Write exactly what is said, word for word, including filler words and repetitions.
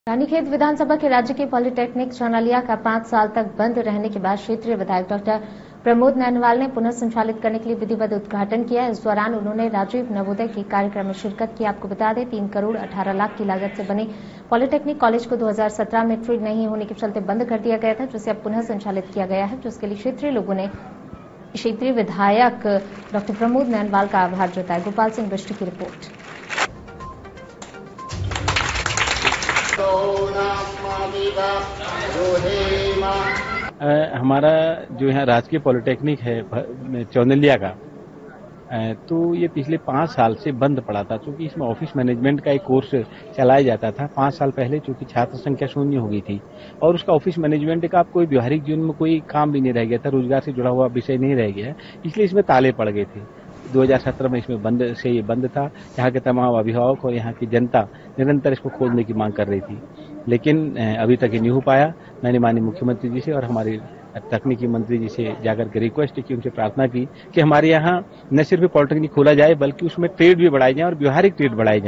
रानीखेत विधानसभा के राज्य के पॉलिटेक्निक चौनलिया का पांच साल तक बंद रहने के बाद क्षेत्रीय विधायक डॉक्टर प्रमोद नैनवाल ने पुनः संचालित करने के लिए विधिवत उद्घाटन किया। इस दौरान उन्होंने राजीव नवोदय के कार्यक्रम में शिरकत की। आपको बता दें, तीन करोड़ अठारह लाख की लागत से बने पॉलिटेक्निक कॉलेज को दो हज़ार सत्रह में ट्रेड नहीं होने के चलते बंद कर दिया गया था, जिसे अब पुनः संचालित किया गया है, जिसके लिए क्षेत्रीय लोगों ने क्षेत्रीय विधायक डॉक्टर प्रमोद नैनवाल का आभार जताया। गोपाल सिंह बिष्ट की रिपोर्ट। आ, हमारा जो यहाँ राजकीय पॉलिटेक्निक है चौनलिया का, आ, तो ये पिछले पाँच साल से बंद पड़ा था, क्योंकि इसमें ऑफिस मैनेजमेंट का एक कोर्स चलाया जाता था पाँच साल पहले, चूंकि छात्र संख्या शून्य हो गई थी और उसका ऑफिस मैनेजमेंट का कोई व्यवहारिक जीवन में कोई काम भी नहीं रह गया था, रोजगार से जुड़ा हुआ विषय नहीं रह गया, इसलिए इसमें ताले पड़ गए थे। दो हज़ार सत्रह में इसमें बंद से ये बंद था। यहाँ के तमाम अभिभावक और यहाँ की जनता निरंतर इसको खोलने की मांग कर रही थी, लेकिन अभी तक ये नहीं हो पाया। मैंने माननीय मुख्यमंत्री जी से और हमारे तकनीकी मंत्री जी से जाकर के रिक्वेस्ट की, उनसे प्रार्थना की कि हमारे यहाँ न सिर्फ पॉलिटेक्निक खोला जाए, बल्कि उसमें ट्रेड भी बढ़ाए जाए और व्यवहारिक ट्रेड बढ़ाए जाए।